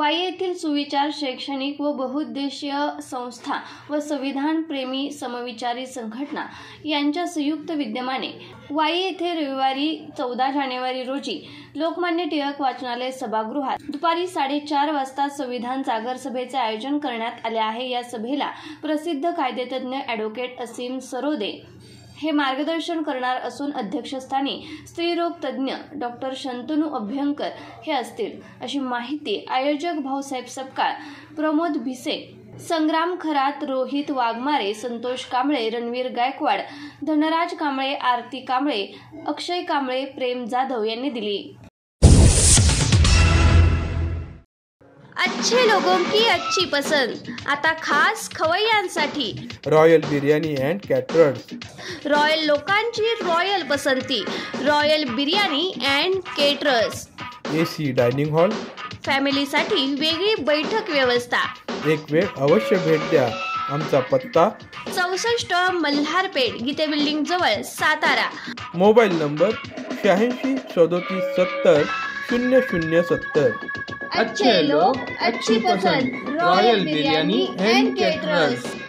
वाई येथील सुविचार शैक्षणिक व बहुउद्देशीय संस्था व संविधान प्रेमी समविचारी संघटना यांच्या संयुक्त विद्यमाने वाई येथे रविवारी 14 जानेवारी रोजी लोकमान्य टिळक वाचनालय सभागृहात दुपारी 4:30 वाजता संविधान जागर सभेचे आयोजन करण्यात आले आहे। या सभेला प्रसिद्ध कायदेतज्ञ ॲडव्होकेट असीम सरोदे हे मार्गदर्शन करणार असून अध्यक्षस्थानी स्त्रीरोग तज्ज्ञ डॉक्टर शंतनू अभ्यंकर हे असतील, अशी माहिती आयोजक भाऊसाहेब सपकाळ, प्रमोद भिसे, संग्राम खरात, रोहित वाघमारे, संतोष कांबळे, रणवीर गायकवाड, धनराज कांबळे, आरती कांबळे, अक्षय कांबळे, प्रेम जाधव यांनी दिली। अच्छे लोगों की अच्छी पसंद आता खास खवय्यांसाठी royal biryani and caterers. Royal लोकांची रॉयल पसंती, royal biryani and caterers. AC dining hall, फॅमिलीसाठी वेगळी बैठक व्यवस्था। एक वेळ अवश्य भेट द्या। आमचा पत्ता 64 मल्हारपेठ, गीते बिल्डिंग जवळ, सातारा। Mobile number 86 37 70 0070। अच्छे लोग अच्छी पसंद, रॉयल बिर्याणी अँड केटरर्स।